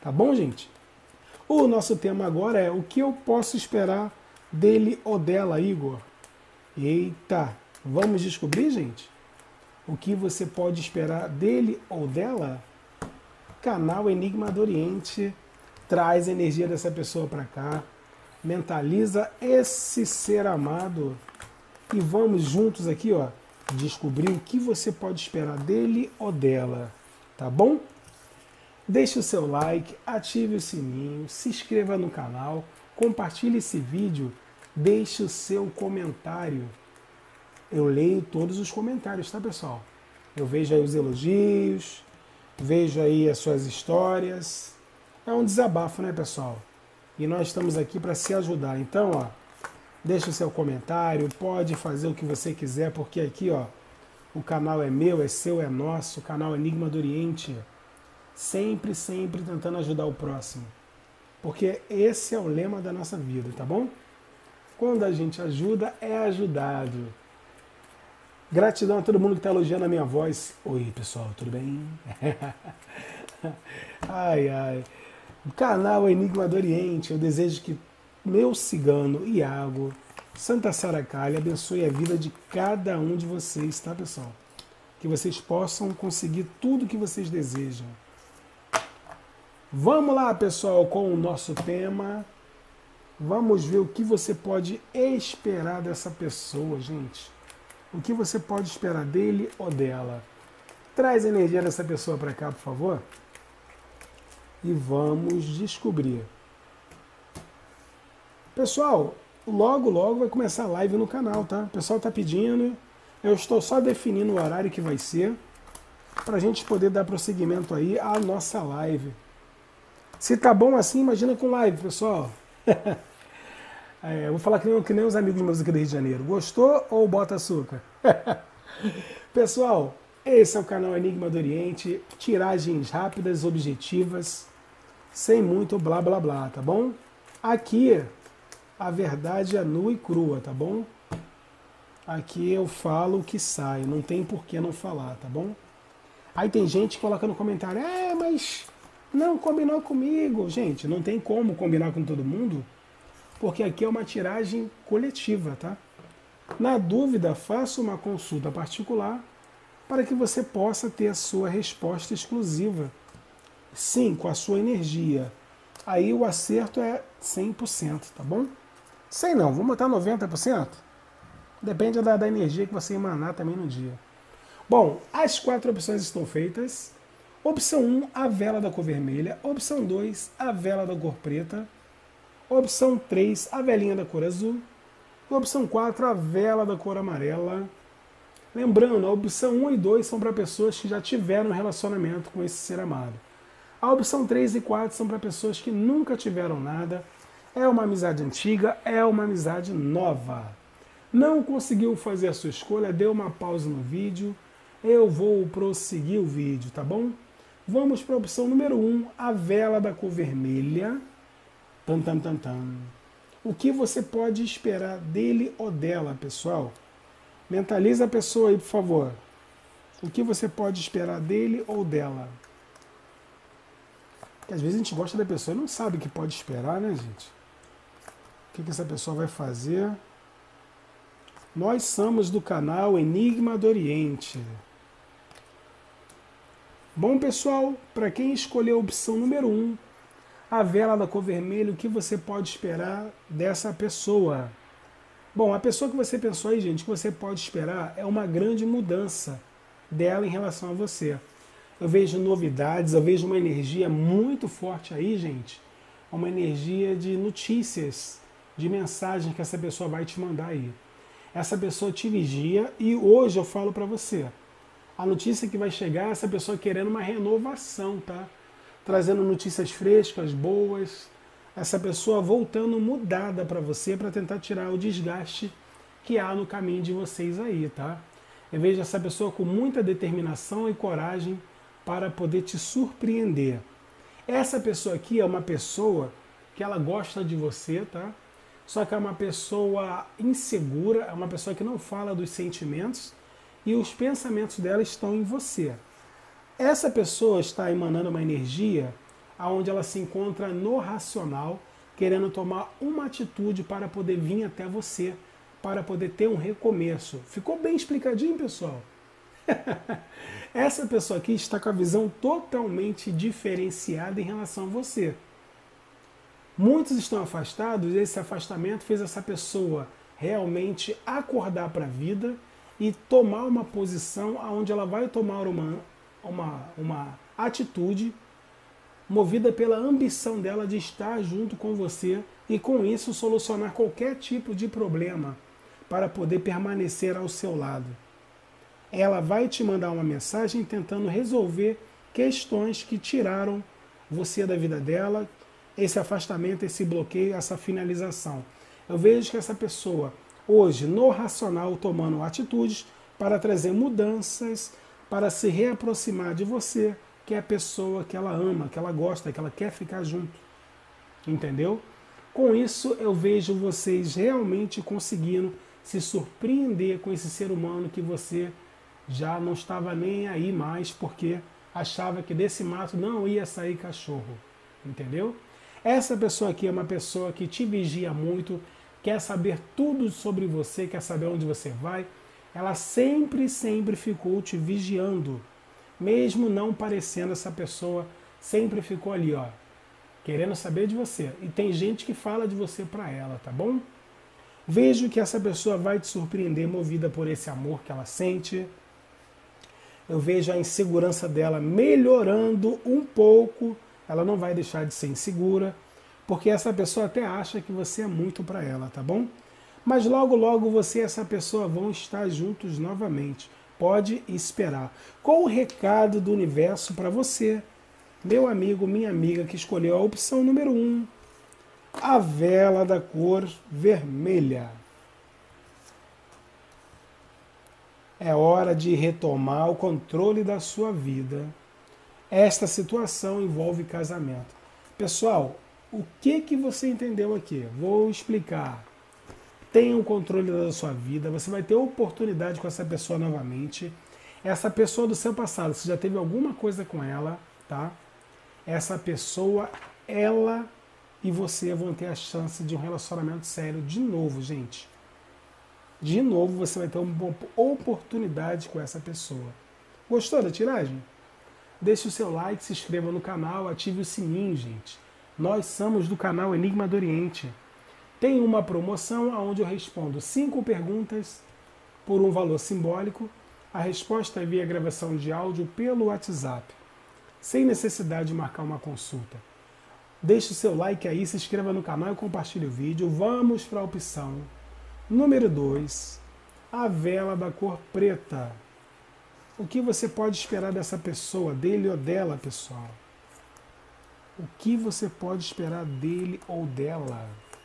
Tá bom, gente? O nosso tema agora é o que eu posso esperar dele ou dela, Igor? Eita, vamos descobrir, gente? O que você pode esperar dele ou dela? Canal Enigma do Oriente traz a energia dessa pessoa para cá, mentaliza esse ser amado e vamos juntos aqui, ó, descobrir o que você pode esperar dele ou dela, tá bom? Deixe o seu like, ative o sininho, se inscreva no canal, compartilhe esse vídeo, deixe o seu comentário. Eu leio todos os comentários, tá, pessoal? Eu vejo aí os elogios, vejo aí as suas histórias. É um desabafo, né, pessoal? E nós estamos aqui para se ajudar. Então, ó, deixa o seu comentário, pode fazer o que você quiser, porque aqui, ó, o canal é meu, é seu, é nosso, o canal Enigma do Oriente. Sempre, sempre tentando ajudar o próximo. Porque esse é o lema da nossa vida, tá bom? Quando a gente ajuda, é ajudado. Gratidão a todo mundo que está elogiando a minha voz. Oi, pessoal, tudo bem? Ai, ai. O canal Enigma do Oriente, eu desejo que meu cigano Iago, Santa Saracalha, abençoe a vida de cada um de vocês, tá, pessoal? Que vocês possam conseguir tudo que vocês desejam. Vamos lá, pessoal, com o nosso tema. Vamos ver o que você pode esperar dessa pessoa, gente. O que você pode esperar dele ou dela. Traz a energia dessa pessoa para cá, por favor. E vamos descobrir. Pessoal, logo, logo vai começar a live no canal, tá? O pessoal tá pedindo. Eu estou só definindo o horário que vai ser para a gente poder dar prosseguimento aí à nossa live. Se tá bom assim, imagina com live, pessoal. Eu vou falar que nem os amigos meus aqui do Rio de Janeiro. Gostou ou bota açúcar? Pessoal, esse é o canal Enigma do Oriente. Tiragens rápidas, objetivas, sem muito blá blá blá, tá bom? Aqui a verdade é nua e crua, tá bom? Aqui eu falo o que sai, não tem por que não falar, tá bom? Aí tem gente que coloca no comentário, mas não combinou comigo. Gente, não tem como combinar com todo mundo, porque aqui é uma tiragem coletiva, tá? Na dúvida, faça uma consulta particular para que você possa ter a sua resposta exclusiva. Sim, com a sua energia. Aí o acerto é 100%, tá bom? 100 não, vamos botar 90%. Depende da energia que você emanar também no dia. Bom, as 4 opções estão feitas. Opção 1, a vela da cor vermelha. Opção 2, a vela da cor preta. Opção 3, a velinha da cor azul. E opção 4, a vela da cor amarela. Lembrando, a opção 1 e 2 são para pessoas que já tiveram um relacionamento com esse ser amado. A opção 3 e 4 são para pessoas que nunca tiveram nada. É uma amizade antiga, é uma amizade nova. Não conseguiu fazer a sua escolha, dê uma pausa no vídeo. Eu vou prosseguir o vídeo, tá bom? Vamos para a opção número 1, a vela da cor vermelha. Tan, tan, tan, tan. O que você pode esperar dele ou dela, pessoal? Mentaliza a pessoa aí, por favor. O que você pode esperar dele ou dela? Porque às vezes a gente gosta da pessoa e não sabe o que pode esperar, né, gente? O que essa pessoa vai fazer? Nós somos do canal Enigma do Oriente. Bom, pessoal, para quem escolheu a opção número 1, a vela da cor vermelha, o que você pode esperar dessa pessoa? Bom, a pessoa que você pensou aí, gente, que você pode esperar é uma grande mudança dela em relação a você. Eu vejo novidades, eu vejo uma energia muito forte aí, gente. Uma energia de notícias, de mensagem que essa pessoa vai te mandar aí. Essa pessoa te vigia e hoje eu falo para você. A notícia que vai chegar é essa pessoa querendo uma renovação, tá? Trazendo notícias frescas, boas. Essa pessoa voltando mudada para você para tentar tirar o desgaste que há no caminho de vocês aí, tá? Eu vejo essa pessoa com muita determinação e coragem para poder te surpreender. Essa pessoa aqui é uma pessoa que ela gosta de você, tá? Só que é uma pessoa insegura, é uma pessoa que não fala dos sentimentos e os pensamentos dela estão em você. Essa pessoa está emanando uma energia onde ela se encontra no racional, querendo tomar uma atitude para poder vir até você, para poder ter um recomeço. Ficou bem explicadinho, pessoal? Essa pessoa aqui está com a visão totalmente diferenciada em relação a você. Muitos estão afastados, esse afastamento fez essa pessoa realmente acordar para a vida e tomar uma posição onde ela vai tomar uma atitude movida pela ambição dela de estar junto com você e com isso solucionar qualquer tipo de problema para poder permanecer ao seu lado. Ela vai te mandar uma mensagem tentando resolver questões que tiraram você da vida dela, esse afastamento, esse bloqueio, essa finalização. Eu vejo que essa pessoa, hoje, no racional, tomando atitudes para trazer mudanças, para se reaproximar de você, que é a pessoa que ela ama, que ela gosta, que ela quer ficar junto. Entendeu? Com isso, eu vejo vocês realmente conseguindo se surpreender com esse ser humano que você já não estava nem aí mais, porque achava que desse mato não ia sair cachorro. Entendeu? Essa pessoa aqui é uma pessoa que te vigia muito, quer saber tudo sobre você, quer saber onde você vai. Ela sempre ficou te vigiando. Mesmo não parecendo essa pessoa, sempre ficou ali, ó, querendo saber de você. E tem gente que fala de você para ela, tá bom? Vejo que essa pessoa vai te surpreender, movida por esse amor que ela sente. Eu vejo a insegurança dela melhorando um pouco. Ela não vai deixar de ser insegura, porque essa pessoa até acha que você é muito para ela, tá bom? Mas logo, logo você e essa pessoa vão estar juntos novamente. Pode esperar. Qual o recado do universo para você, meu amigo, minha amiga, que escolheu a opção número 1, a vela da cor vermelha? É hora de retomar o controle da sua vida. Esta situação envolve casamento. Pessoal, o que você entendeu aqui? Vou explicar. Tenha o controle da sua vida, você vai ter oportunidade com essa pessoa novamente. Essa pessoa do seu passado, você já teve alguma coisa com ela, tá? Essa pessoa, ela e você vão ter a chance de um relacionamento sério de novo, gente. De novo você vai ter uma oportunidade com essa pessoa. Gostou da tiragem? Deixe o seu like, se inscreva no canal, ative o sininho, gente. Nós somos do canal Enigma do Oriente. Tem uma promoção onde eu respondo 5 perguntas por um valor simbólico. A resposta é via gravação de áudio pelo WhatsApp, sem necessidade de marcar uma consulta. Deixe o seu like aí, se inscreva no canal e compartilhe o vídeo. Vamos para a opção número 2, a vela da cor preta. O que você pode esperar dessa pessoa, dele ou dela, pessoal? O que você pode esperar dele ou dela?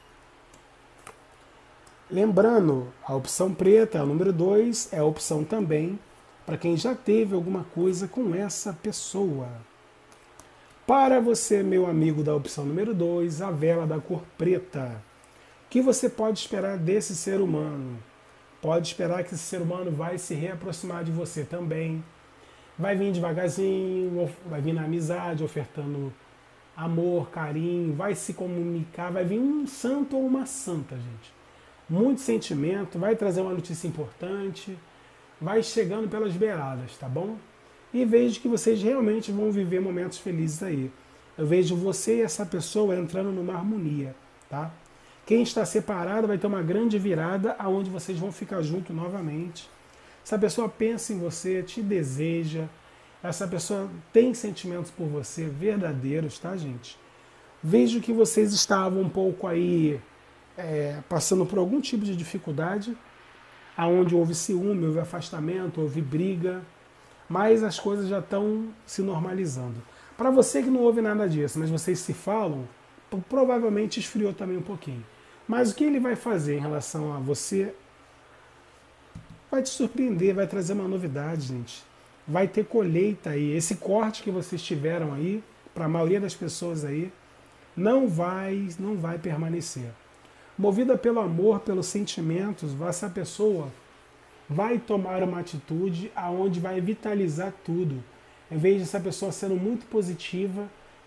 Lembrando, a opção preta, o número 2, é a opção também para quem já teve alguma coisa com essa pessoa. Para você, meu amigo da opção número 2, a vela da cor preta. O que você pode esperar desse ser humano? Pode esperar que esse ser humano vai se reaproximar de você também. Vai vir devagarzinho, vai vir na amizade, ofertando amor, carinho, vai se comunicar, vai vir um santo ou uma santa, gente. Muito sentimento, vai trazer uma notícia importante, vai chegando pelas beiradas, tá bom? E vejo que vocês realmente vão viver momentos felizes aí. Eu vejo você e essa pessoa entrando numa harmonia, tá? Quem está separado vai ter uma grande virada aonde vocês vão ficar juntos novamente. Essa pessoa pensa em você, te deseja, essa pessoa tem sentimentos por você verdadeiros, tá, gente? Vejo que vocês estavam um pouco aí passando por algum tipo de dificuldade, aonde houve ciúme, houve afastamento, houve briga, mas as coisas já estão se normalizando. Para você que não houve nada disso, mas vocês se falam, provavelmente esfriou também um pouquinho. Mas o que ele vai fazer em relação a você vai te surpreender, vai trazer uma novidade, gente. Vai ter colheita aí. Esse corte que vocês tiveram aí, para a maioria das pessoas aí, não vai permanecer. Movida pelo amor, pelos sentimentos, essa pessoa vai tomar uma atitude aonde vai vitalizar tudo. Em vez de essa pessoa sendo muito positiva,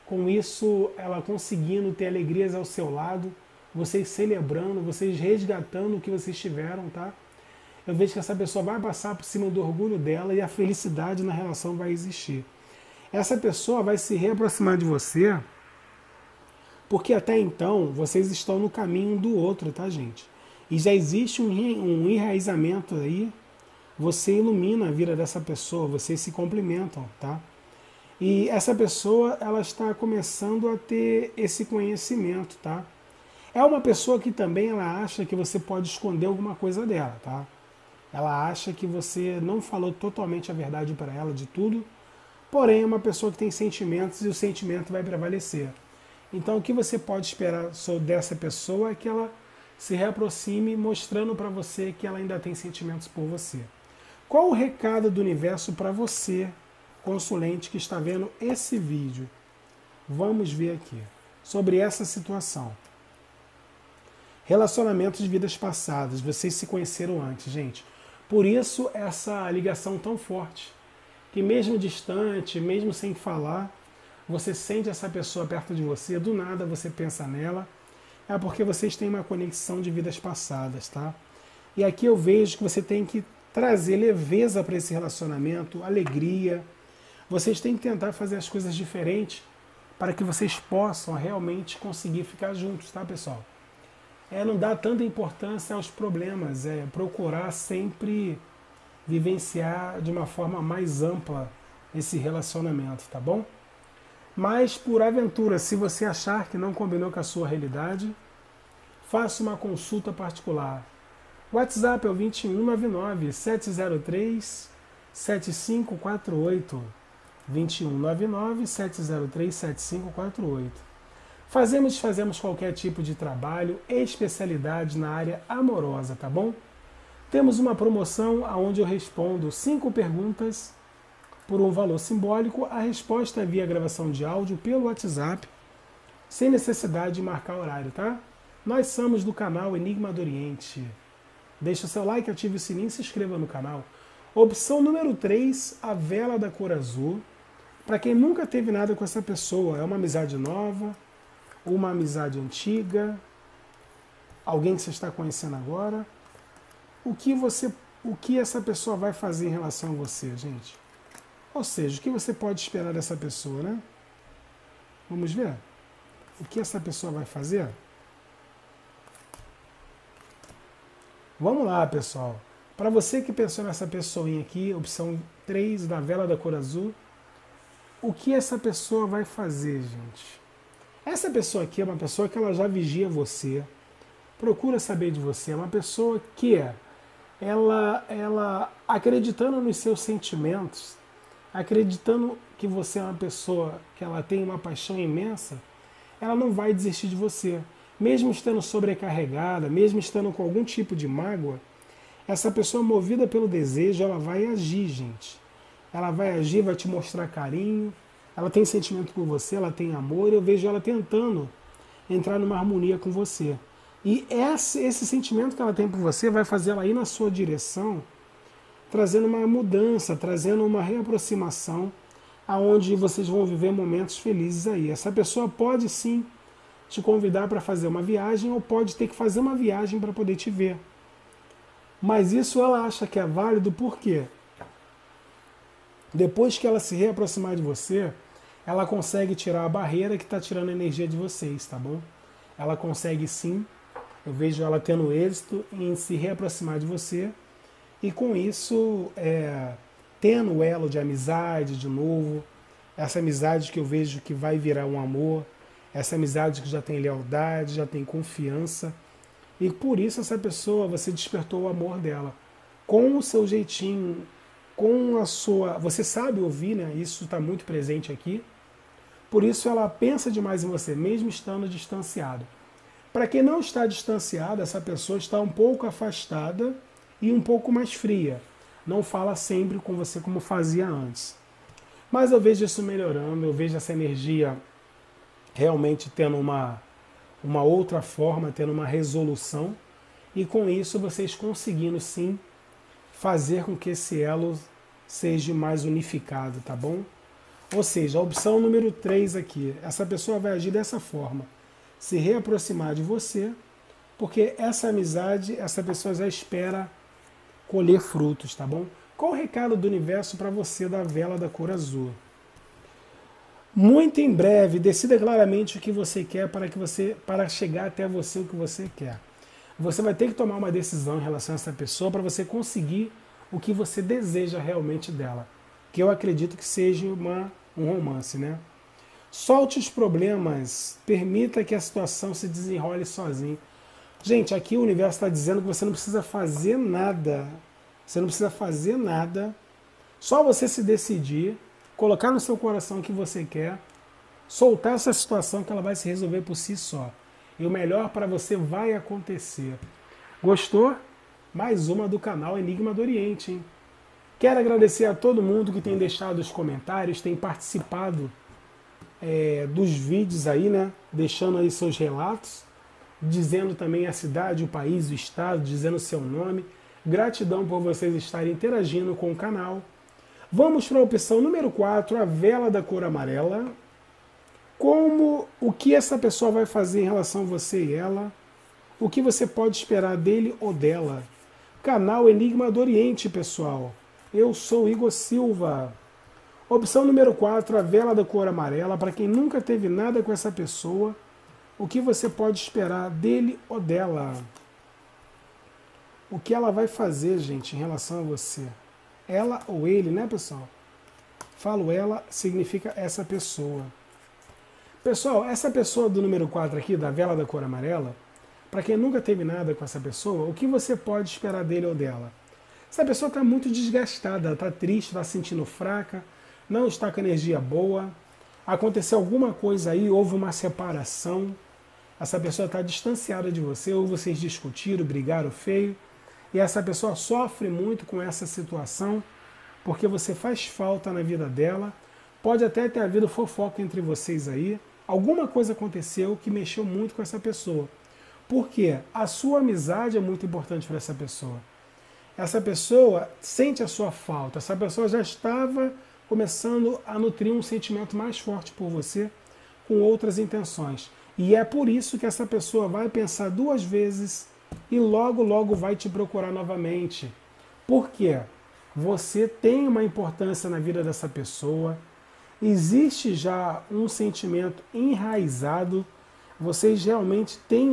com isso ela conseguindo ter alegrias ao seu lado, vocês celebrando, vocês resgatando o que vocês tiveram, tá? Eu vejo que essa pessoa vai passar por cima do orgulho dela e a felicidade na relação vai existir. Essa pessoa vai se reaproximar de você, porque até então vocês estão no caminho do outro, tá, gente? E já existe um enraizamento aí, você ilumina a vida dessa pessoa, vocês se complementam, tá? E essa pessoa, ela está começando a ter esse conhecimento, tá? É uma pessoa que também ela acha que você pode esconder alguma coisa dela, tá? Ela acha que você não falou totalmente a verdade para ela de tudo, porém é uma pessoa que tem sentimentos e o sentimento vai prevalecer. Então o que você pode esperar dessa pessoa é que ela se reaproxime mostrando para você que ela ainda tem sentimentos por você. Qual o recado do universo para você, consulente que está vendo esse vídeo? Vamos ver aqui sobre essa situação. Relacionamentos de vidas passadas, vocês se conheceram antes, gente. Por isso essa ligação tão forte, que mesmo distante, mesmo sem falar, você sente essa pessoa perto de você, do nada você pensa nela, é porque vocês têm uma conexão de vidas passadas, tá? E aqui eu vejo que você tem que trazer leveza para esse relacionamento, alegria. Vocês têm que tentar fazer as coisas diferentes para que vocês possam realmente conseguir ficar juntos, tá, pessoal? Não dá tanta importância aos problemas, procurar sempre vivenciar de uma forma mais ampla esse relacionamento, tá bom? Mas por aventura, se você achar que não combinou com a sua realidade, faça uma consulta particular. O WhatsApp é o 2199 703 7548. 2199 703 7548. Fazemos qualquer tipo de trabalho, especialidade na área amorosa, tá bom? Temos uma promoção onde eu respondo 5 perguntas por um valor simbólico. A resposta é via gravação de áudio pelo WhatsApp, sem necessidade de marcar horário, tá? Nós somos do canal Enigma do Oriente. Deixe o seu like, ative o sininho e se inscreva no canal. Opção número 3, a vela da cor azul. Para quem nunca teve nada com essa pessoa, é uma amizade nova, uma amizade antiga, alguém que você está conhecendo agora. O que essa pessoa vai fazer em relação a você, gente? Ou seja, o que você pode esperar dessa pessoa, né? Vamos ver? O que essa pessoa vai fazer? Vamos lá, pessoal. Para você que pensou nessa pessoinha aqui, opção 3 da vela da cor azul, o que essa pessoa vai fazer, gente? Essa pessoa aqui é uma pessoa que ela já vigia você, procura saber de você, é uma pessoa que ela acreditando nos seus sentimentos, acreditando que você é uma pessoa que ela tem uma paixão imensa, ela não vai desistir de você. Mesmo estando sobrecarregada, mesmo estando com algum tipo de mágoa, essa pessoa movida pelo desejo, ela vai agir, gente. Ela vai agir, vai te mostrar carinho, ela tem sentimento por você, ela tem amor, eu vejo ela tentando entrar numa harmonia com você. E esse sentimento que ela tem por você vai fazer ela ir na sua direção, trazendo uma mudança, trazendo uma reaproximação, aonde vocês vão viver momentos felizes aí. Essa pessoa pode sim te convidar para fazer uma viagem ou pode ter que fazer uma viagem para poder te ver. Mas isso ela acha que é válido por quê? Depois que ela se reaproximar de você, ela consegue tirar a barreira que está tirando a energia de vocês, tá bom? Ela consegue sim, eu vejo ela tendo êxito em se reaproximar de você e com isso tendo o elo de amizade de novo, essa amizade que eu vejo que vai virar um amor, essa amizade que já tem lealdade, já tem confiança e por isso essa pessoa, você despertou o amor dela com o seu jeitinho, com a sua... Você sabe ouvir, né? Isso está muito presente aqui. Por isso ela pensa demais em você, mesmo estando distanciado. Para quem não está distanciado, essa pessoa está um pouco afastada e um pouco mais fria. Não fala sempre com você como fazia antes. Mas eu vejo isso melhorando, eu vejo essa energia realmente tendo uma outra forma, tendo uma resolução. E com isso vocês conseguindo sim fazer com que esse elo seja mais unificado, tá bom? Ou seja, a opção número 3 aqui, essa pessoa vai agir dessa forma, se reaproximar de você, porque essa amizade, essa pessoa já espera colher frutos, tá bom? Qual o recado do universo para você da vela da cor azul? Muito em breve, decida claramente o que você quer para chegar até você o que você quer. Você vai ter que tomar uma decisão em relação a essa pessoa para você conseguir o que você deseja realmente dela. Que eu acredito que seja um romance, né? Solte os problemas, permita que a situação se desenrole sozinho. Gente, aqui o universo está dizendo que você não precisa fazer nada. Você não precisa fazer nada. Só você se decidir, colocar no seu coração o que você quer, soltar essa situação que ela vai se resolver por si só. E o melhor para você vai acontecer. Gostou? Mais uma do canal Enigma do Oriente, hein? Quero agradecer a todo mundo que tem deixado os comentários, tem participado dos vídeos aí, né? Deixando aí seus relatos, dizendo também a cidade, o país, o estado, dizendo o seu nome. Gratidão por vocês estarem interagindo com o canal. Vamos para a opção número 4, a vela da cor amarela. O que essa pessoa vai fazer em relação a você e ela? O que você pode esperar dele ou dela? Canal Enigma do Oriente, pessoal. Eu sou Igor Silva. Opção número 4, a vela da cor amarela. Para quem nunca teve nada com essa pessoa, o que você pode esperar dele ou dela? O que ela vai fazer, gente, em relação a você? Ela ou ele, né, pessoal? Falo ela, significa essa pessoa. Pessoal, essa pessoa do número 4 aqui, da vela da cor amarela, para quem nunca teve nada com essa pessoa, o que você pode esperar dele ou dela? Essa pessoa está muito desgastada, está triste, está se sentindo fraca, não está com energia boa, aconteceu alguma coisa aí, houve uma separação, essa pessoa está distanciada de você, ou vocês discutiram, brigaram feio, e essa pessoa sofre muito com essa situação, porque você faz falta na vida dela, pode até ter havido fofoca entre vocês aí, alguma coisa aconteceu que mexeu muito com essa pessoa. Por quê? A sua amizade é muito importante para essa pessoa. Essa pessoa sente a sua falta, essa pessoa já estava começando a nutrir um sentimento mais forte por você, com outras intenções. E é por isso que essa pessoa vai pensar 2 vezes e logo, logo vai te procurar novamente. Por quê? Você tem uma importância na vida dessa pessoa, existe já um sentimento enraizado, vocês realmente têm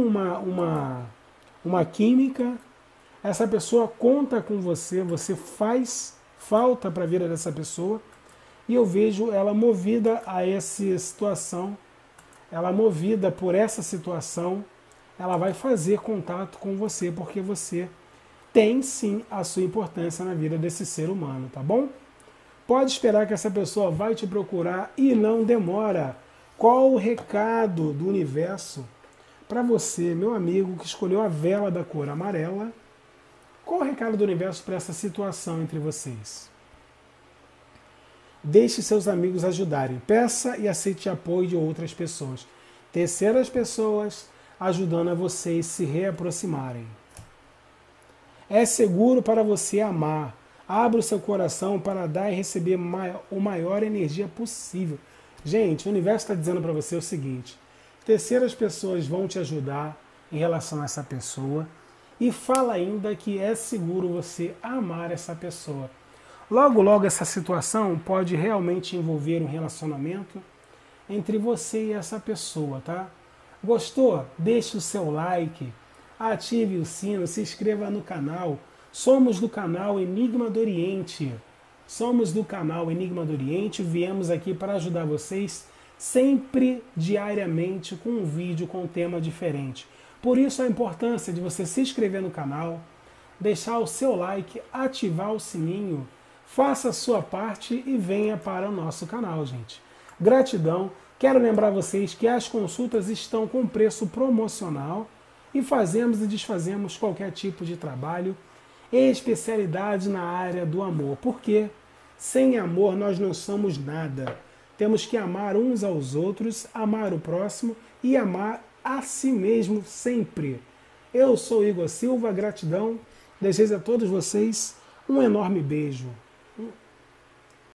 uma química, essa pessoa conta com você, você faz falta para a vida dessa pessoa, e eu vejo ela movida a essa situação, ela movida por essa situação, ela vai fazer contato com você, porque você tem sim a sua importância na vida desse ser humano, tá bom? Pode esperar que essa pessoa vai te procurar e não demora. Qual o recado do universo para você, meu amigo, que escolheu a vela da cor amarela? Qual o recado do universo para essa situação entre vocês? Deixe seus amigos ajudarem. Peça e aceite apoio de outras pessoas. Terceiras pessoas ajudando a vocês se reaproximarem. É seguro para você amar. Abra o seu coração para dar e receber a maior energia possível. Gente, o universo está dizendo para você o seguinte: terceiras pessoas vão te ajudar em relação a essa pessoa e fala ainda que é seguro você amar essa pessoa. Logo, logo essa situação pode realmente envolver um relacionamento entre você e essa pessoa, tá? Gostou? Deixe o seu like, ative o sino, se inscreva no canal. Somos do canal Enigma do Oriente. Somos do canal Enigma do Oriente. Viemos aqui para ajudar vocês sempre, diariamente, com um vídeo com um tema diferente. Por isso a importância de você se inscrever no canal, deixar o seu like, ativar o sininho, faça a sua parte e venha para o nosso canal, gente. Gratidão. Quero lembrar vocês que as consultas estão com preço promocional e fazemos e desfazemos qualquer tipo de trabalho e especialidade na área do amor. Porque sem amor nós não somos nada. Temos que amar uns aos outros, amar o próximo e amar a si mesmo sempre. Eu sou Igor Silva, gratidão. Desejo a todos vocês um enorme beijo.